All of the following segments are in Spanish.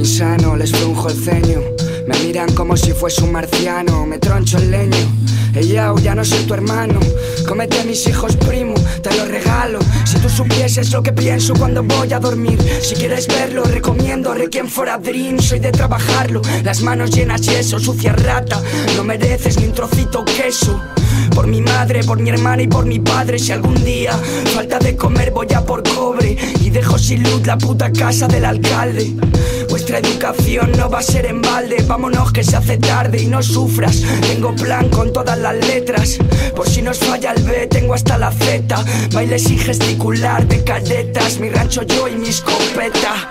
insano, les frunjo el ceño. Me miran como si fuese un marciano, me troncho el leño. Ey, ya no soy tu hermano, cómete a mis hijos, primo, te lo regalo. Si tú supieses lo que pienso cuando voy a dormir. Si quieres verlo, recomiendo Requiem for a Dream. Soy de trabajarlo, las manos llenas y eso, sucia rata. No mereces ni un trocito queso. Por mi madre, por mi hermana y por mi padre. Si algún día falta de comer voy a por cobre y dejo sin luz la puta casa del alcalde. Vuestra educación no va a ser en balde. Vámonos que se hace tarde y no sufras. Tengo plan con todas las letras. Por si nos falla el B, tengo hasta la Z. Baile sin gesticular de cadetas. Mi rancho yo y mi escopeta.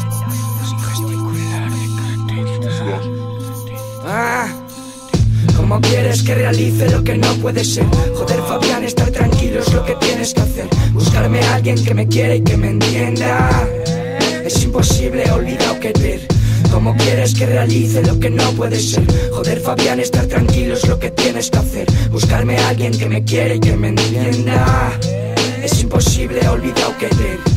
¿Cómo quieres que realice lo que no puede ser? Joder, Fabián, estar tranquilo es lo que tienes que hacer. Buscarme a alguien que me quiera y que me entienda. Es imposible, olvidado querer. ¿Cómo quieres que realice lo que no puede ser? Joder, Fabián, estar tranquilo es lo que tienes que hacer. Buscarme a alguien que me quiera y que me entienda. Es imposible, olvidado querer.